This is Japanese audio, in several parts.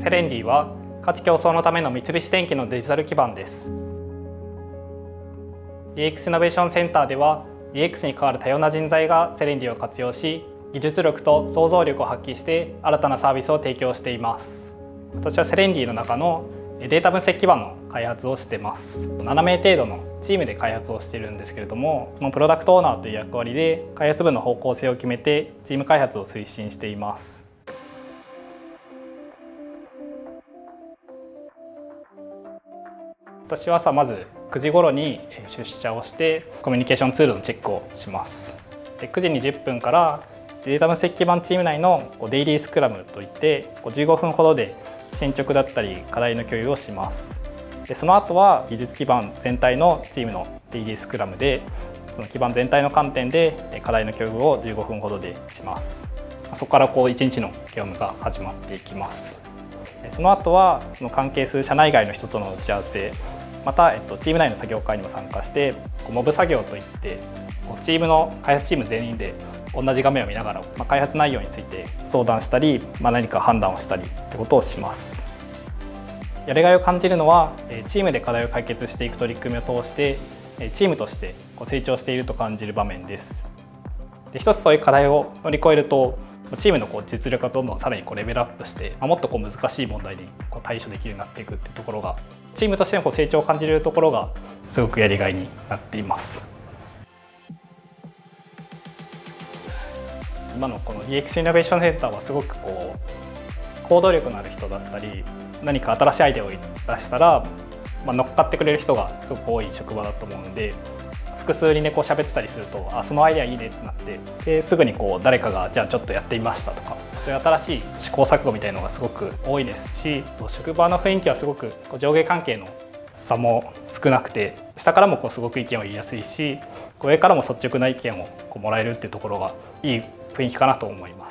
セレンディは価値競争のための三菱電機のデジタル基盤です。 DX イノベーションセンターでは DX に関わる多様な人材がセレンディを活用し、技術力と創造力を発揮して新たなサービスを提供しています。私はセレンディの中のデータ分析基盤の開発をしています。7名程度のチームで開発をしているんですけれども、そのプロダクトオーナーという役割で開発部の方向性を決めてチーム開発を推進しています。私はまず9時頃に出社をしてコミュニケーションツールのチェックをします。で9時20分からデータ分析基盤チーム内のデイリースクラムといって15分ほどで進捗だったり課題の共有をします。でその後は技術基盤全体のチームのデイリースクラムでその基盤全体の観点で課題の共有を15分ほどでします。そこから1日の業務が始まっていきます。その後はその関係する社内外の人との打ち合わせ、またチーム内の作業会にも参加してモブ作業といってチームの開発チーム全員で同じ画面を見ながら開発内容について相談したり、何か判断をしたりってことをします。やりがいを感じるのはチームで課題を解決していく取り組みを通してチームとして成長していると感じる場面です。で一つそういう課題を乗り越えるとチームの実力がどんどんさらにレベルアップしてもっと難しい問題に対処できるようになっていくっていうところがチームとしての成長を感じるところがすごくやりがいになっています。今のこの DX イノベーションセンターはすごく行動力のある人だったり何か新しいアイデアを出したら、乗っかってくれる人がすごく多い職場だと思うんで、複数人で喋ってたりするとそのアイデアいいねってなってですぐに誰かがじゃあちょっとやってみましたとか、そういう新しい試行錯誤みたいなのがすごく多いですし、職場の雰囲気はすごく上下関係の差も少なくて下からもすごく意見を言いやすいし上からも率直な意見をもらえるっていうところがいい雰囲気かなと思います。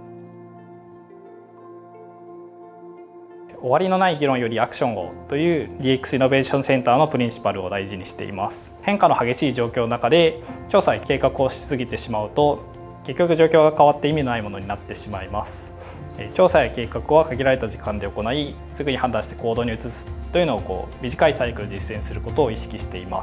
終わりのない議論よりアクションをという DX イノベーションセンターのプリンシパルを大事にしています。変化の激しい状況の中で調査や計画をしすぎてしまうと結局状況が変わって意味のないものになってしまいます。調査や計画は限られた時間で行いすぐに判断して行動に移すというのを短いサイクルで実践することを意識しています。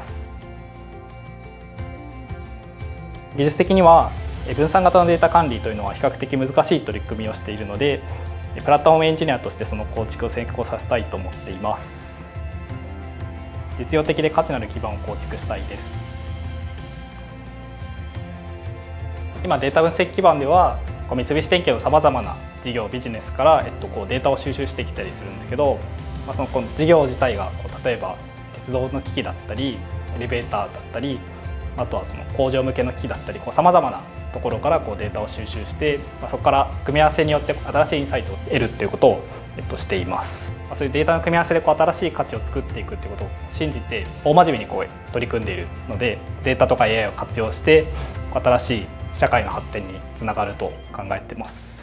技術的には分散型のデータ管理というのは比較的難しい取り組みをしているのでプラットフォームエンジニアとしてその構築を先行させたいと思っています。実用的で価値のある基盤を構築したいです。今データ分析基盤では三菱電機のさまざまな事業ビジネスからデータを収集してきたりするんですけど、その事業自体が例えば鉄道の機器だったりエレベーターだったりあとはその工場向けの機器だったりさまざまなところからデータを収集してそこから組み合わせによって新しいインサイトを得るっていうことをしています。そういうデータの組み合わせで新しい価値を作っていくっていうことを信じて大真面目に取り組んでいるのでデータとか AI を活用して新しい社会の発展につながると考えています。